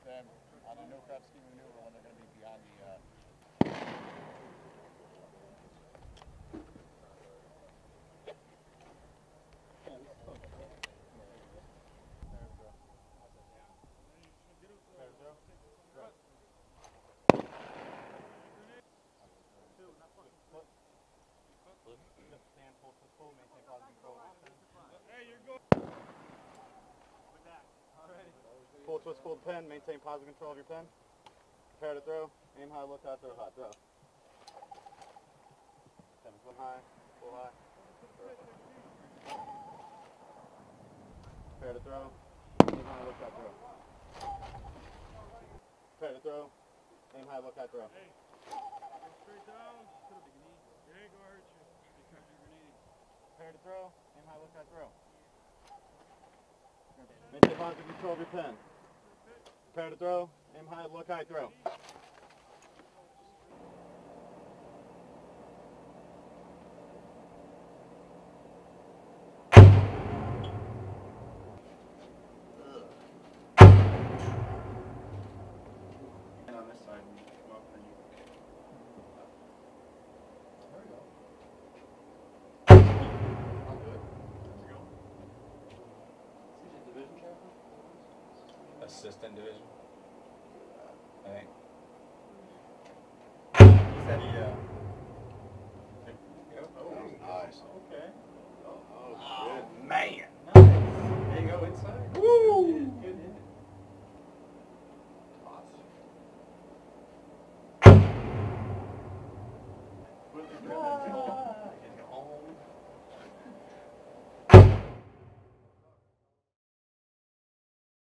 them on a no-crop ski maneuver when they're going to be beyond the. Pull, twist, pull the pin, maintain positive control of your pin. Prepare to throw, aim high, look high, throw high, throw. Pin, pull high, pull high. Throw. Prepare to throw, aim high, look high, throw. Prepare to throw, aim high, look high, throw. Hey, go straight down. Your ankle hurts you because you're grenading. Prepare to throw, aim high, look high, throw. Maintain positive control of your pin. Prepare to throw, aim high, look high, throw. And on this side, come up and you. There we go. I'll do it. There we go. Division captain? Assistant division, I think.